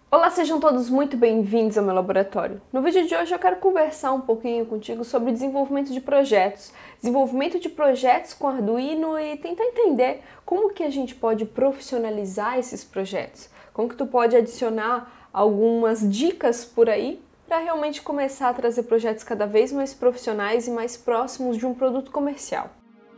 Olá, sejam todos muito bem-vindos ao meu laboratório. No vídeo de hoje eu quero conversar um pouquinho contigo sobre desenvolvimento de projetos com Arduino e tentar entender como que a gente pode profissionalizar esses projetos, como que tu pode adicionar algumas dicas por aí para realmente começar a trazer projetos cada vez mais profissionais e mais próximos de um produto comercial.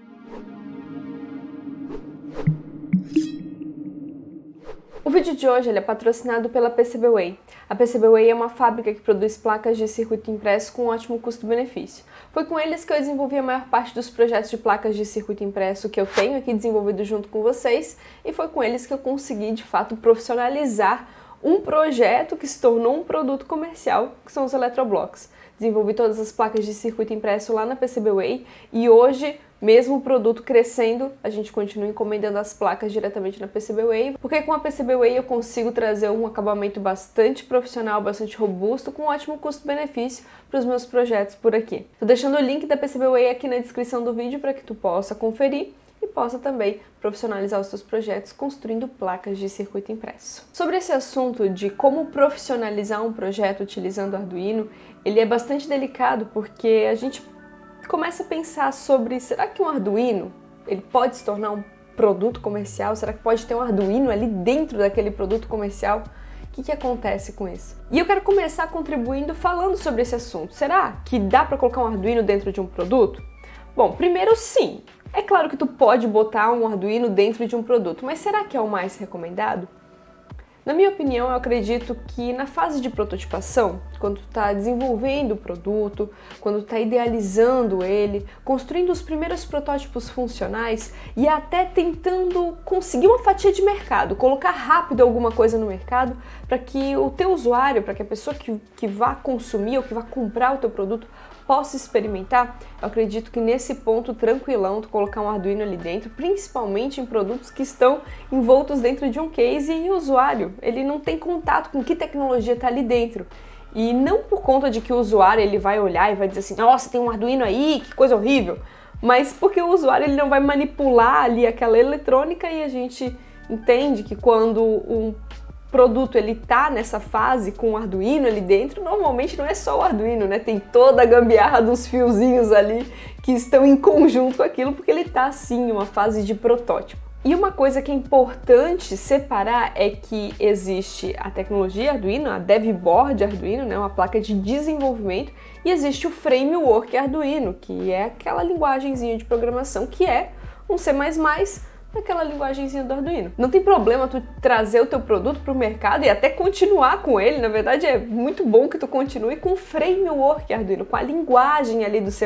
O vídeo de hoje é patrocinado pela PCBWay. A PCBWay é uma fábrica que produz placas de circuito impresso com ótimo custo-benefício. Foi com eles que eu desenvolvi a maior parte dos projetos de placas de circuito impresso que eu tenho aqui desenvolvido junto com vocês, e foi com eles que eu consegui, de fato, profissionalizar um projeto que se tornou um produto comercial, que são os Eletroblocks. Desenvolvi todas as placas de circuito impresso lá na PCBWay e hoje, mesmo o produto crescendo, a gente continua encomendando as placas diretamente na PCBWay, porque com a PCBWay eu consigo trazer um acabamento bastante profissional, bastante robusto, com um ótimo custo-benefício para os meus projetos por aqui. Estou deixando o link da PCBWay aqui na descrição do vídeo para que tu possa conferir e possa também profissionalizar os seus projetos construindo placas de circuito impresso. Sobre esse assunto de como profissionalizar um projeto utilizando Arduino, ele é bastante delicado porque a gente começa a pensar sobre, será que um Arduino ele pode se tornar um produto comercial? Será que pode ter um Arduino ali dentro daquele produto comercial? O que acontece com isso? E eu quero começar contribuindo falando sobre esse assunto. Será que dá para colocar um Arduino dentro de um produto? Bom, primeiro sim. É claro que tu pode botar um Arduino dentro de um produto, mas será que é o mais recomendado? Na minha opinião, eu acredito que na fase de prototipação, quando tu está desenvolvendo o produto, quando tu está idealizando ele, construindo os primeiros protótipos funcionais e até tentando conseguir uma fatia de mercado, colocar rápido alguma coisa no mercado para que o teu usuário, para que a pessoa que vá consumir ou que vá comprar o teu produto possa experimentar, eu acredito que nesse ponto tranquilão tu colocar um Arduino ali dentro, principalmente em produtos que estão envoltos dentro de um case e o usuário, ele não tem contato com que tecnologia está ali dentro. E não por conta de que o usuário ele vai olhar e vai dizer assim, nossa, tem um Arduino aí, que coisa horrível, mas porque o usuário ele não vai manipular ali aquela eletrônica e a gente entende que quando um produto ele tá nessa fase com o Arduino ali dentro, normalmente não é só o Arduino, né? Tem toda a gambiarra dos fiozinhos ali que estão em conjunto com aquilo, porque ele tá assim em uma fase de protótipo. E uma coisa que é importante separar é que existe a tecnologia Arduino, a Dev Board Arduino, né, uma placa de desenvolvimento, e existe o Framework Arduino, que é aquela linguagenzinha de programação que é um C++, aquela linguagenzinha do Arduino. Não tem problema tu trazer o teu produto para o mercado e até continuar com ele, na verdade é muito bom que tu continue com o Framework Arduino, com a linguagem ali do C++.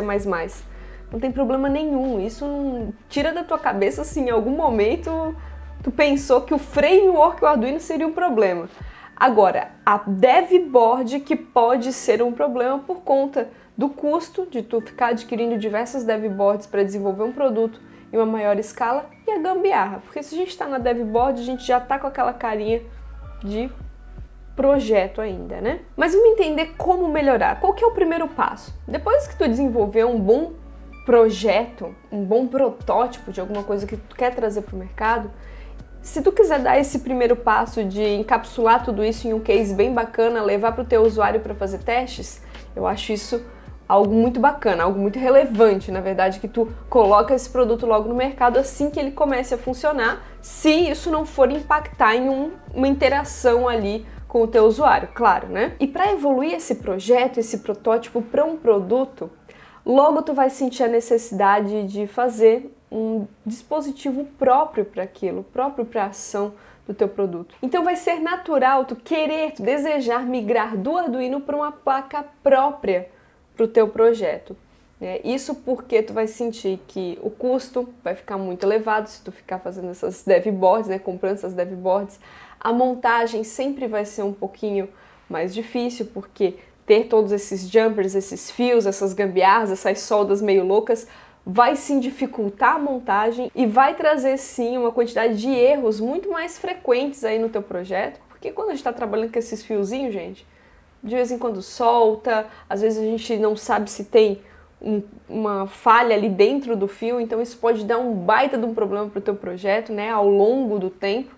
Não tem problema nenhum, isso não tira da tua cabeça se em algum momento tu pensou que o Framework Arduino seria um problema. Agora, a Dev Board que pode ser um problema por conta do custo de tu ficar adquirindo diversas Dev Boards para desenvolver um produto em uma maior escala e a gambiarra, porque se a gente está na Dev Board, a gente já está com aquela carinha de projeto ainda, né? Mas vamos entender como melhorar. Qual que é o primeiro passo? Depois que tu desenvolver um bom projeto, um bom protótipo de alguma coisa que tu quer trazer para o mercado, se tu quiser dar esse primeiro passo de encapsular tudo isso em um case bem bacana, levar para o teu usuário para fazer testes, eu acho isso algo muito bacana, algo muito relevante, na verdade, que tu coloca esse produto logo no mercado assim que ele comece a funcionar, se isso não for impactar em uma interação ali com o teu usuário, claro, né? E para evoluir esse projeto, esse protótipo para um produto, logo tu vai sentir a necessidade de fazer um dispositivo próprio para aquilo, próprio para a ação do teu produto. Então vai ser natural tu querer, tu desejar migrar do Arduino para uma placa própria para o teu projeto. Isso porque tu vai sentir que o custo vai ficar muito elevado se tu ficar fazendo essas dev boards, né, comprando essas dev boards. A montagem sempre vai ser um pouquinho mais difícil, porque ter todos esses jumpers, esses fios, essas gambiarras, essas soldas meio loucas, vai sim dificultar a montagem e vai trazer sim uma quantidade de erros muito mais frequentes aí no teu projeto, porque quando a gente está trabalhando com esses fiozinhos, gente, de vez em quando solta, às vezes a gente não sabe se tem uma falha ali dentro do fio, então isso pode dar um baita de um problema para o teu projeto, né, ao longo do tempo.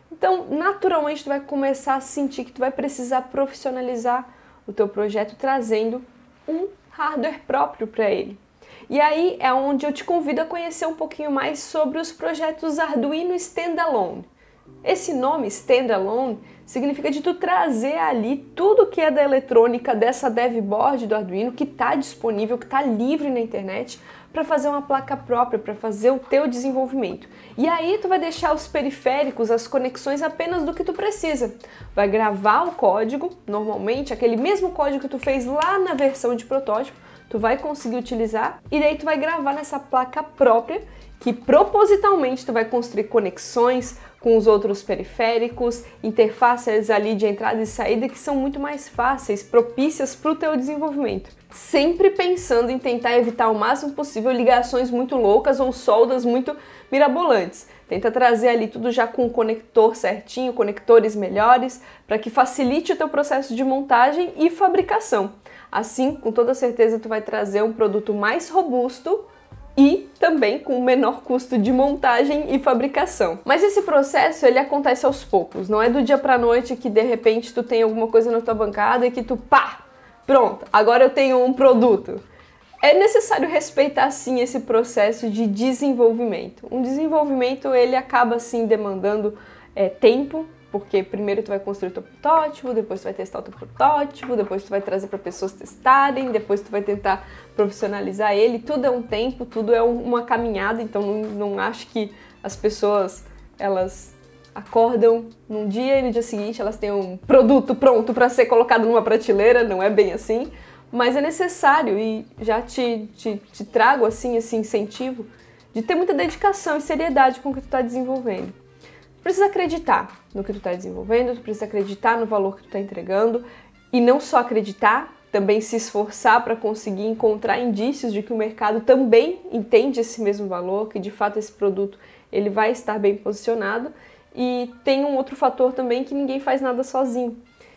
Então, naturalmente, tu vai começar a sentir que tu vai precisar profissionalizar o teu projeto trazendo um hardware próprio para ele. E aí é onde eu te convido a conhecer um pouquinho mais sobre os projetos Arduino Standalone. Esse nome, Standalone, significa de tu trazer ali tudo que é da eletrônica dessa dev board do Arduino, que está disponível, que está livre na internet, para fazer uma placa própria, para fazer o teu desenvolvimento. E aí tu vai deixar os periféricos, as conexões apenas do que tu precisa. Vai gravar o código, normalmente aquele mesmo código que tu fez lá na versão de protótipo, tu vai conseguir utilizar e daí tu vai gravar nessa placa própria, que propositalmente tu vai construir conexões com os outros periféricos, interfaces ali de entrada e saída que são muito mais fáceis, propícias para o teu desenvolvimento. Sempre pensando em tentar evitar o máximo possível ligações muito loucas ou soldas muito mirabolantes. Tenta trazer ali tudo já com o conector certinho, conectores melhores, para que facilite o teu processo de montagem e fabricação. Assim, com toda certeza, tu vai trazer um produto mais robusto e também com menor custo de montagem e fabricação. Mas esse processo, ele acontece aos poucos, não é do dia para a noite que de repente tu tem alguma coisa na tua bancada e que tu, pá, pronto, agora eu tenho um produto. É necessário respeitar sim esse processo de desenvolvimento. Um desenvolvimento, ele acaba sim demandando tempo, porque primeiro tu vai construir o teu protótipo, depois tu vai testar o teu protótipo, depois tu vai trazer para pessoas testarem, depois tu vai tentar profissionalizar ele. Tudo é um tempo, tudo é uma caminhada, então não acho que as pessoas, elas acordam num dia e no dia seguinte elas têm um produto pronto para ser colocado numa prateleira, não é bem assim, mas é necessário e já te trago assim esse incentivo de ter muita dedicação e seriedade com o que tu está desenvolvendo. Tu precisa acreditar no que tu está desenvolvendo, tu precisa acreditar no valor que tu está entregando e não só acreditar, também se esforçar para conseguir encontrar indícios de que o mercado também entende esse mesmo valor, que de fato esse produto ele vai estar bem posicionado. E tem um outro fator também que ninguém faz nada sozinho.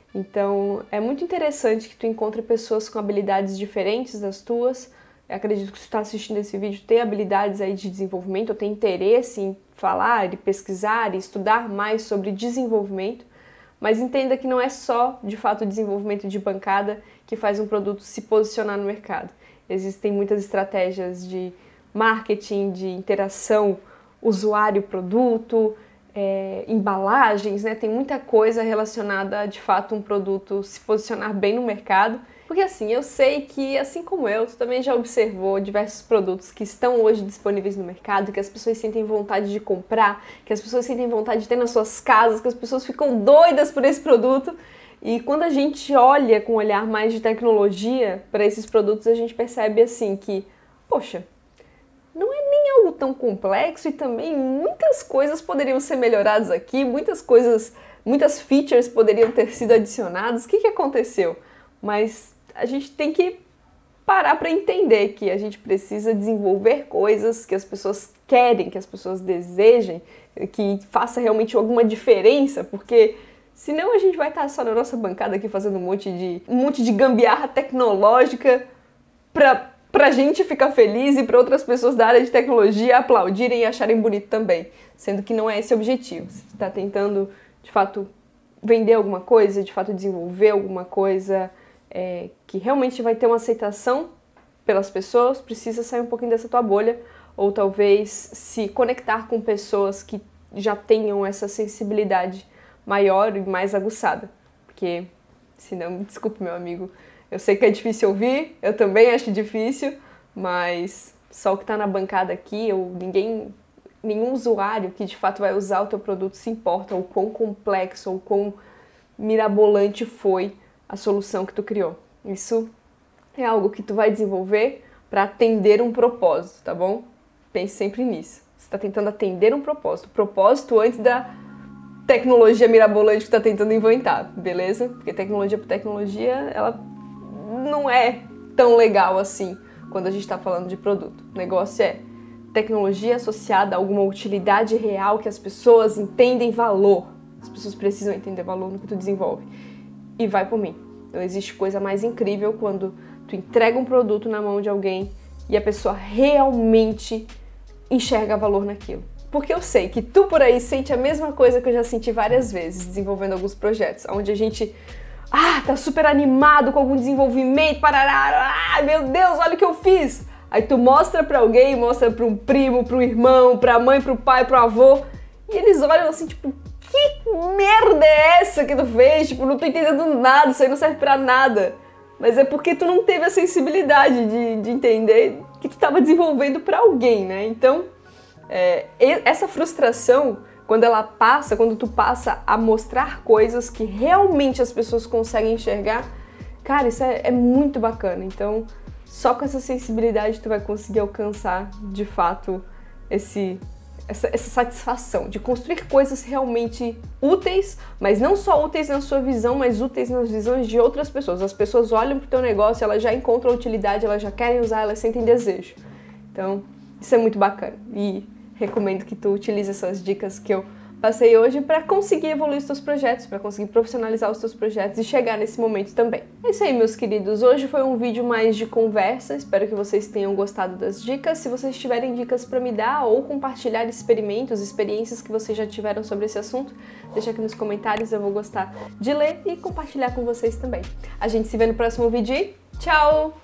Então é muito interessante que tu encontre pessoas com habilidades diferentes das tuas. Eu acredito que se tu está assistindo esse vídeo tem habilidades aí de desenvolvimento, ou tem interesse em falar, e pesquisar e estudar mais sobre desenvolvimento, mas entenda que não é só, de fato, o desenvolvimento de bancada que faz um produto se posicionar no mercado. Existem muitas estratégias de marketing, de interação usuário-produto, embalagens, né? Tem muita coisa relacionada a, de fato, um produto se posicionar bem no mercado. Porque assim, eu sei que, assim como eu, tu também já observou diversos produtos que estão hoje disponíveis no mercado, que as pessoas sentem vontade de comprar, que as pessoas sentem vontade de ter nas suas casas, que as pessoas ficam doidas por esse produto. E quando a gente olha com um olhar mais de tecnologia para esses produtos, a gente percebe assim que, poxa, não é nem algo tão complexo e também muitas coisas poderiam ser melhoradas aqui, muitas features poderiam ter sido adicionadas. O que aconteceu? Mas a gente tem que parar para entender que a gente precisa desenvolver coisas que as pessoas querem, que as pessoas desejem, que faça realmente alguma diferença, porque senão a gente vai estar só na nossa bancada aqui fazendo um monte de gambiarra tecnológica pra gente ficar feliz e para outras pessoas da área de tecnologia aplaudirem e acharem bonito também, sendo que não é esse o objetivo. Você está tentando, de fato, vender alguma coisa, de fato desenvolver alguma coisa que realmente vai ter uma aceitação pelas pessoas, precisa sair um pouquinho dessa tua bolha, ou talvez se conectar com pessoas que já tenham essa sensibilidade maior e mais aguçada, porque senão, desculpe meu amigo, eu sei que é difícil ouvir, eu também acho difícil, mas só o que está na bancada aqui, nenhum usuário que de fato vai usar o teu produto se importa o quão complexo ou quão mirabolante foi a solução que tu criou. Isso é algo que tu vai desenvolver para atender um propósito, tá bom? Pense sempre nisso. Você está tentando atender um propósito antes da tecnologia mirabolante que tu está tentando inventar, beleza? Porque tecnologia por tecnologia, ela não é tão legal assim quando a gente está falando de produto. O negócio é tecnologia associada a alguma utilidade real que as pessoas entendem valor. As pessoas precisam entender valor no que tu desenvolve. E vai por mim. Não existe coisa mais incrível quando tu entrega um produto na mão de alguém e a pessoa realmente enxerga valor naquilo. porque eu sei que tu por aí sente a mesma coisa que eu já senti várias vezes desenvolvendo alguns projetos, onde a gente tá super animado com algum desenvolvimento, parará, meu Deus, olha o que eu fiz! Aí tu mostra pra alguém, mostra pra um primo, pro irmão, pra mãe, pro pai, pro avô, e eles olham assim, tipo, que merda é essa que tu fez? Tipo, não tô entendendo nada, isso aí não serve pra nada. Mas é porque tu não teve a sensibilidade de entender que tu tava desenvolvendo pra alguém, né? Então, essa frustração, quando tu passa a mostrar coisas que realmente as pessoas conseguem enxergar, cara, isso é muito bacana. Então, só com essa sensibilidade tu vai conseguir alcançar, de fato, essa satisfação de construir coisas realmente úteis, mas não só úteis na sua visão, mas úteis nas visões de outras pessoas. As pessoas olham pro teu negócio, elas já encontram utilidade, elas já querem usar, elas sentem desejo. Então, isso é muito bacana e recomendo que tu utilize essas dicas que eu passei hoje para conseguir evoluir os teus projetos, para conseguir profissionalizar os teus projetos e chegar nesse momento também. É isso aí, meus queridos. Hoje foi um vídeo mais de conversa. Espero que vocês tenham gostado das dicas. Se vocês tiverem dicas para me dar ou compartilhar experimentos, experiências que vocês já tiveram sobre esse assunto, deixa aqui nos comentários. Eu vou gostar de ler e compartilhar com vocês também. A gente se vê no próximo vídeo e tchau!